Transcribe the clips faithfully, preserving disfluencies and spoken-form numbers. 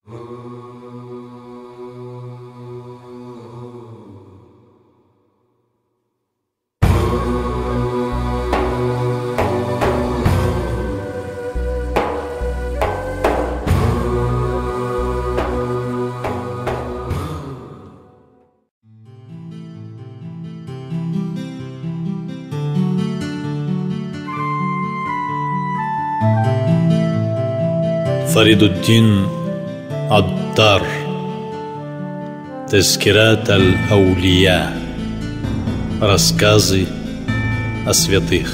Фаридуддин Аттар. Тезкират аль-Аулия. Рассказы о святых.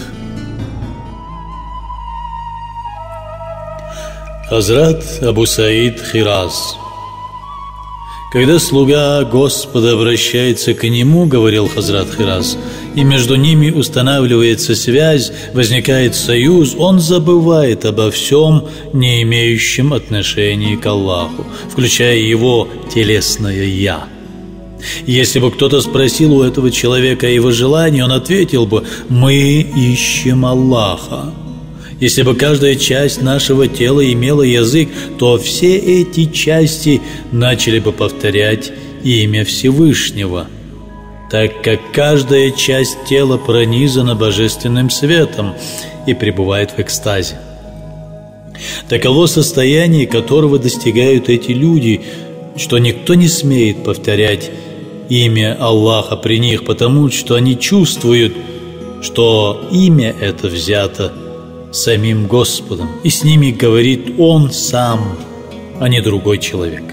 Хазрат Абу Саид Хираз. Когда слуга Господа обращается к нему, говорил Хазрат Хираз, и между ними устанавливается связь, возникает союз, он забывает обо всем, не имеющем отношения к Аллаху, включая его телесное «я». Если бы кто-то спросил у этого человека о его желании, он ответил бы: «Мы ищем Аллаха». Если бы каждая часть нашего тела имела язык, то все эти части начали бы повторять имя Всевышнего, так как каждая часть тела пронизана божественным светом и пребывает в экстазе. Таково состояние, которого достигают эти люди, что никто не смеет повторять имя Аллаха при них, потому что они чувствуют, что имя это взято самим Господом, и с ними говорит Он сам, а не другой человек.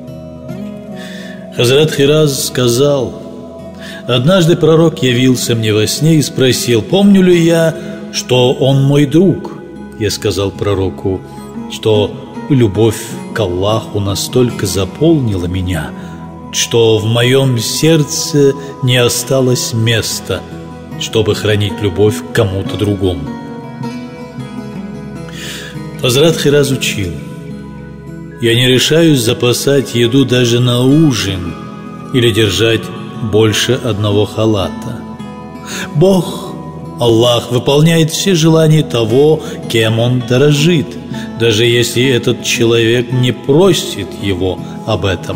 Хазрат Хираз сказал: «Однажды пророк явился мне во сне и спросил, помню ли я, что он мой друг. Я сказал пророку, что любовь к Аллаху настолько заполнила меня, что в моем сердце не осталось места, чтобы хранить любовь к кому-то другому». Хазрат Хираз учил: «Я не решаюсь запасать еду даже на ужин или держать больше одного халата. Бог, Аллах, выполняет все желания того, кем Он дорожит, даже если этот человек не просит Его об этом.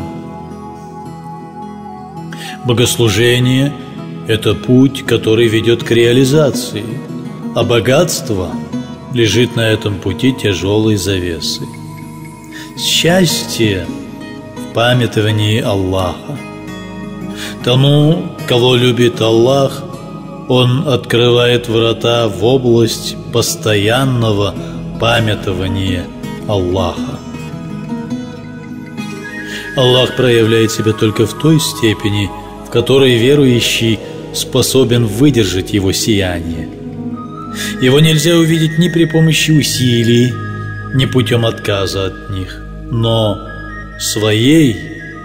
Богослужение – это путь, который ведет к реализации, а богатство лежит на этом пути тяжелой завесой. Счастье в памятовании Аллаха. Тому, кого любит Аллах, Он открывает врата в область постоянного памятования Аллаха. Аллах проявляет себя только в той степени, в которой верующий способен выдержать Его сияние. Его нельзя увидеть ни при помощи усилий, ни путем отказа от них, но своей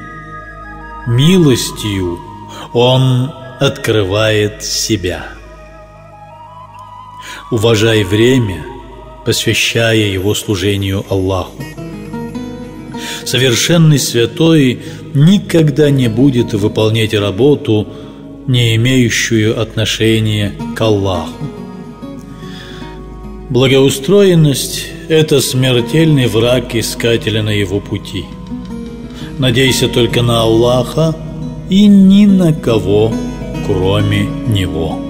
милостью Он открывает себя. Уважай время, посвящая его служению Аллаху. Совершенный святой никогда не будет выполнять работу, не имеющую отношения к Аллаху. Благоустроенность – это смертельный враг искателя на его пути. Надейся только на Аллаха и ни на кого, кроме Него.